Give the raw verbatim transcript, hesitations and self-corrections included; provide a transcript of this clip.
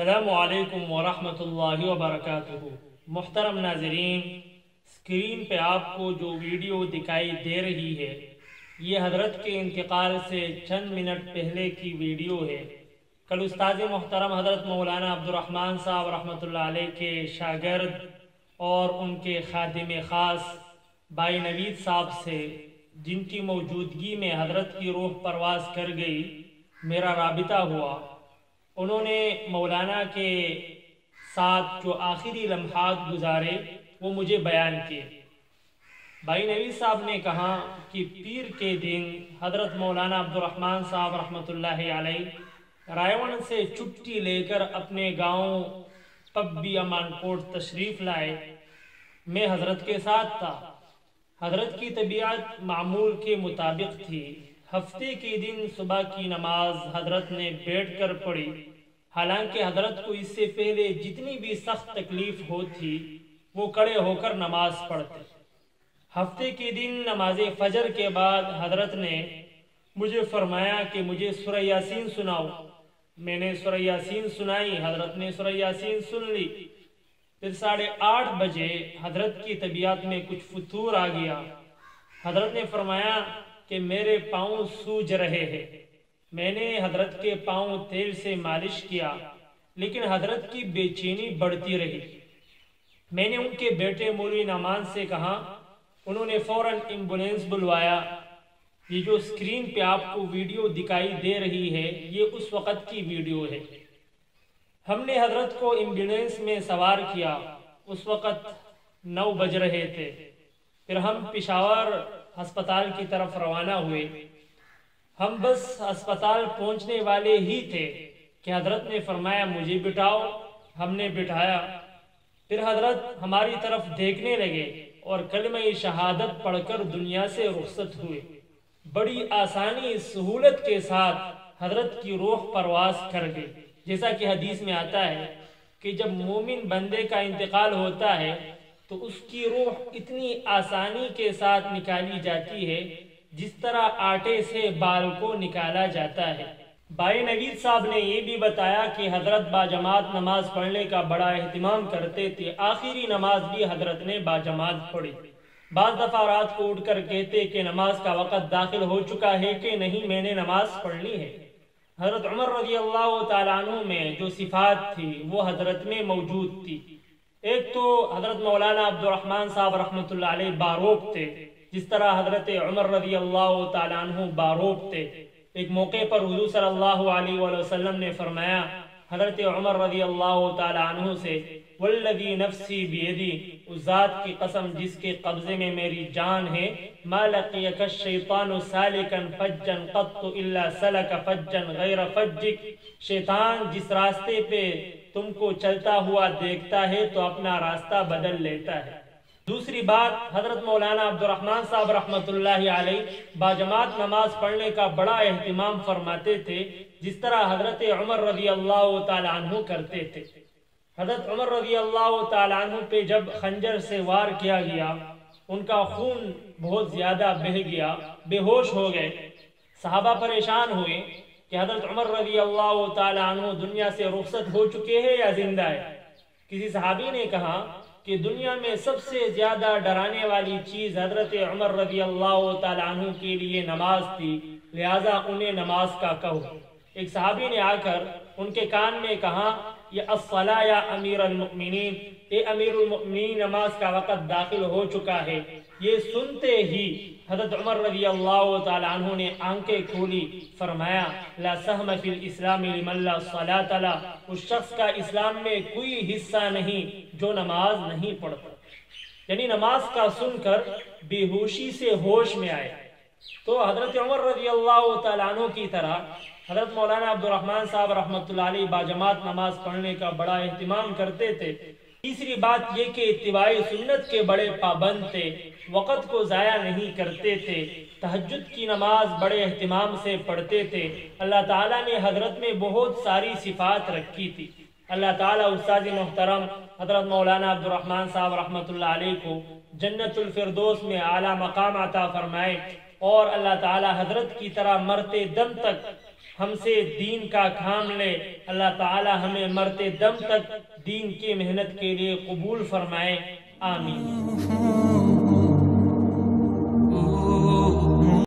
السلام علیکم ورحمۃ اللہ وبرکاتہ۔ محترم ناظرین، اسکرین پہ آپ کو جو ویڈیو دکھائی دے رہی ہے یہ حضرت کے انتقال سے چند منٹ پہلے کی ویڈیو ہے۔ کل استاذ محترم حضرت مولانا عبدالرحمن صاحب رحمۃ اللہ علیہ کے شاگرد اور ان کے خادم خاص بھائی نوید صاحب سے، جن کی موجودگی میں حضرت کی روح پرواز کر گئی، میرا رابطہ ہوا۔ انہوں نے مولانا کے ساتھ جو آخری لمحات گزارے وہ مجھے بیان کیے۔ بھائی نوید صاحب نے کہا کہ پیر کے دن حضرت مولانا عبدالرحمن صاحب رحمۃ اللہ علیہ رائے سے چھٹی لے کر اپنے گاؤں پبی امان کوٹ تشریف لائے۔ میں حضرت کے ساتھ تھا۔ حضرت کی طبیعت معمول کے مطابق تھی۔ ہفتے کے دن صبح کی نماز حضرت نے بیٹھ کر پڑھی، حالانکہ حضرت کو اس سے پہلے جتنی بھی سخت تکلیف ہوتی وہ کھڑے ہو کر نماز پڑھتے۔ ہفتے کے دن نماز فجر کے بعد حضرت نے مجھے فرمایا کہ مجھے سورہ یاسین سناؤ۔ میں نے سورہ یاسین سنائی، حضرت نے سورہ یاسین سن لی۔ پھر ساڑھے آٹھ بجے حضرت کی طبیعت میں کچھ فتور آ گیا۔ حضرت نے فرمایا کہ میرے پاؤں سوج رہے ہیں۔ میں نے حضرت کے پاؤں تیل سے مالش کیا، لیکن حضرت کی بے چینی بڑھتی رہی۔ میں نے ان کے بیٹے مولوی نعمان سے کہا، انہوں نے فوراً ایمبولینس بلوایا۔ یہ جو اسکرین پہ آپ کو ویڈیو دکھائی دے رہی ہے یہ اس وقت کی ویڈیو ہے۔ ہم نے حضرت کو ایمبولینس میں سوار کیا۔ اس وقت نو بج رہے تھے۔ پھر ہم پشاور ہسپتال کی طرف روانہ ہوئے۔ ہم بس ہسپتال پہنچنے والے ہی تھے کہ حضرت نے فرمایا مجھے بٹھاؤ۔ ہم نے بٹھایا۔ پھر حضرت ہماری طرف دیکھنے لگے اور کلمہ شہادت پڑھ کر دنیا سے رخصت ہوئے۔ بڑی آسانی سہولت کے ساتھ حضرت کی روح پرواز کر گئی۔ جیسا کہ حدیث میں آتا ہے کہ جب مومن بندے کا انتقال ہوتا ہے تو اس کی روح اتنی آسانی کے ساتھ نکالی جاتی ہے جس طرح آٹے سے بال کو نکالا جاتا ہے۔ بھائی نوید صاحب نے یہ بھی بتایا کہ حضرت باجماعت نماز پڑھنے کا بڑا اہتمام کرتے تھے۔ آخری نماز بھی حضرت نے باجماعت پڑھی۔ بعض دفعہ رات کو اٹھ کر کہتے کہ نماز کا وقت داخل ہو چکا ہے کہ نہیں، میں نے نماز پڑھنی ہے۔ حضرت عمر رضی اللہ تعالیٰ عنہ میں جو صفات تھی وہ حضرت میں موجود تھی۔ ایک تو حضرت مولانا عبدالرحمن صاحب رحمۃ اللہ علیہ باروک تھے، جس طرح حضرت عمر رضی اللہ تعالیٰ عنہ باروک تھے۔ ایک موقع پر حضور صلی اللہ علیہ وآلہ وسلم نے فرمایا حضرت عمر رضی اللہ تعالیٰ عنہ سے، والذی نفسی بیدی، اس ذات کی قسم جس کے قبضے میں میری جان ہے، ما لقیک الشیطان سالکا فجا قط الا سلک فجا غیر فجک، شیطان جس راستے پہ تم کو چلتا ہوا دیکھتا ہے تو اپنا راستہ بدل لیتا ہے۔ دوسری بات، حضرت مولانا عبدالرحمن صاحب رحمۃ اللہ علیہ باجماعت نماز پڑھنے کا بڑا اہتمام فرماتے تھے، جس طرح حضرت عمر رضی اللہ تعالیٰ عنہ کرتے تھے۔ حضرت عمر رضی اللہ تعالیٰ عنہ پہ جب خنجر سے وار کیا گیا، ان کا خون بہت زیادہ بہہ گیا، بے ہوش ہو گئے۔ صحابہ پریشان ہوئے کہ حضرت عمر رضی اللہ تعالیٰ عنہ دنیا سے رخصت ہو چکے ہیں یا زندہ ہے۔ کسی صحابی نے کہا کہ دنیا میں سب سے زیادہ ڈرانے والی چیز حضرت عمر رضی اللہ تعالیٰ عنہ کے لیے نماز تھی، لہذا انہیں نماز کا کہو۔ ایک صحابی نے آ کر ان کے کان میں کہا، یہ الصلاۃ یا امیر المؤمنین، اے امیر المؤمنین نماز کا وقت داخل ہو چکا ہے۔ یہ سنتے ہی حضرت عمر رضی اللہ تعالیٰ عنہ نے آنکھیں کھولی، فرمایا لا سہم فی الاسلام لمن لا صلاۃ لہ، اس شخص کا اسلام میں کوئی حصہ نہیں جو نماز نہیں پڑھتا۔ یعنی نماز کا سن کر بے ہوشی سے ہوش میں آئے۔ تو حضرت عمر رضی اللہ تعالیٰ عنہ کی طرح حضرت مولانا عبدالرحمن صاحب رحمۃ اللہ علیہ باجماعت نماز پڑھنے کا بڑا اہتمام کرتے تھے۔ تیسری بات یہ کہ اتباع سنت کے بڑے پابند تھے، وقت کو ضائع نہیں کرتے تھے، تہجد کی نماز بڑے اہتمام سے پڑھتے تھے۔ اللہ تعالیٰ نے حضرت میں بہت ساری صفات رکھی تھی۔ اللہ تعالیٰ استاذ محترم حضرت مولانا عبدالرحمن صاحب رحمۃ اللہ علیہ کو جنت الفردوس میں اعلیٰ مقام عطا فرمائے، اور اللہ تعالیٰ حضرت کی طرح مرتے دم تک ہم سے دین کا کام لے۔ اللہ تعالی ہمیں مرتے دم تک دین کی محنت کے لیے قبول فرمائے، آمین۔